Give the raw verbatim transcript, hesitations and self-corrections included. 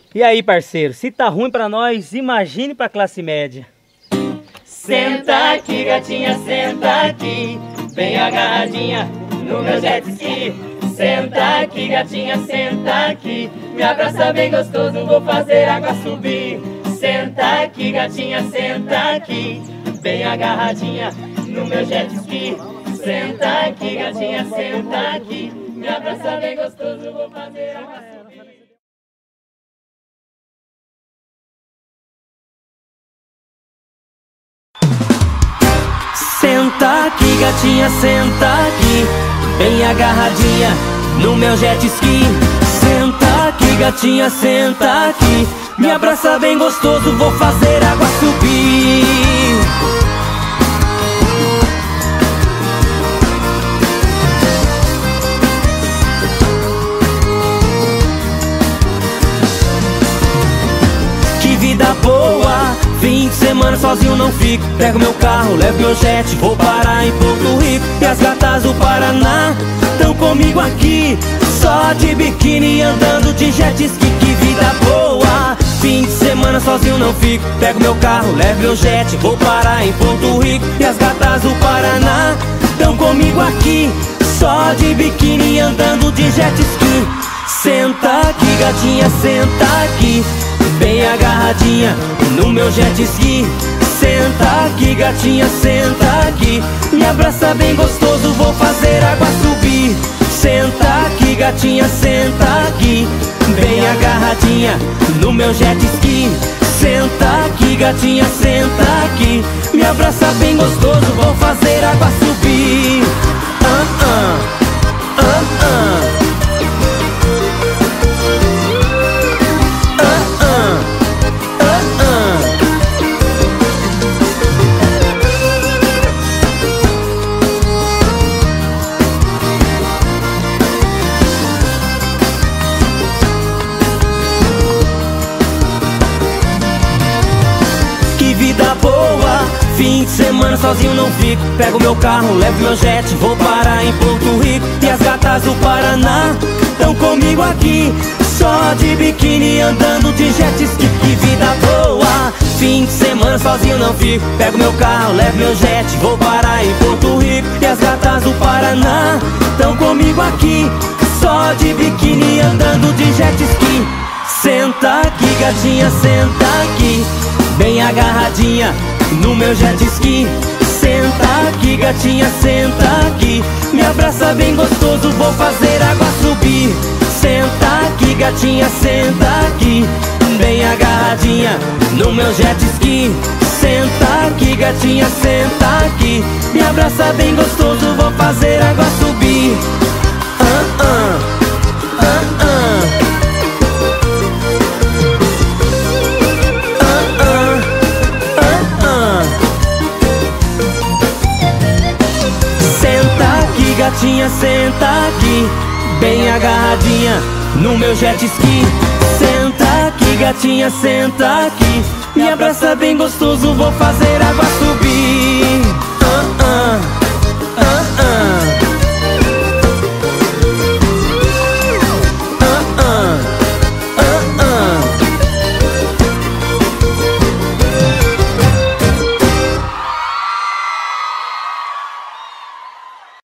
E aí, parceiro, se tá ruim pra nós, imagine pra classe média. Senta aqui, gatinha, senta aqui, bem agarradinha no meu jet ski. Senta aqui, gatinha, senta aqui, me abraça bem gostoso, vou fazer água subir. Senta aqui, gatinha, senta aqui, bem agarradinha no meu jet ski. Senta aqui, gatinha, senta aqui, me abraça bem gostoso, vou fazer água subir. Senta aqui, gatinha, senta aqui, bem agarradinha no meu jet ski. Senta aqui, gatinha, senta aqui, me abraça bem gostoso, vou fazer água subir. Que vida boa, fim de semana sozinho não fico. Pego meu carro, levo meu jet, vou parar em Porto Rico. E as gatas do Paraná tão comigo aqui, só de biquíni andando de jet ski. Que vida boa, fim de semana sozinho não fico. Pego meu carro, levo meu jet, vou parar em Porto Rico. E as gatas do Paraná tão comigo aqui, só de biquíni andando de jet ski. Senta aqui, gatinha, senta aqui, bem agarradinha no meu jet ski. Senta aqui, gatinha, senta aqui, me abraça bem gostoso, vou fazer água subir. Senta aqui, gatinha, senta aqui, bem agarradinha no meu jet ski. Senta aqui, gatinha, senta aqui, me abraça bem gostoso, vou fazer água subir. Ah, ah, ah, ah. Vida boa, fim de semana sozinho não fico. Pego meu carro, levo meu jet, vou parar em Porto Rico. E as gatas do Paraná tão comigo aqui, só de biquíni andando de jet ski. Que vida boa, fim de semana sozinho não fico. Pego meu carro, levo meu jet, vou parar em Porto Rico. E as gatas do Paraná tão comigo aqui, só de biquíni andando de jet ski. Senta aqui, gatinha, senta aqui, bem agarradinha no meu jet ski. Senta aqui, gatinha, senta aqui, me abraça bem gostoso, vou fazer água subir. Senta aqui, gatinha, senta aqui, bem agarradinha no meu jet ski. Senta aqui, gatinha, senta aqui, me abraça bem gostoso, vou fazer água subir. Ah, ah, ah, ah. Gatinha, senta aqui, bem agarradinha no meu jet ski. Senta aqui, gatinha, senta aqui, me abraça bem gostoso, vou fazer água subir.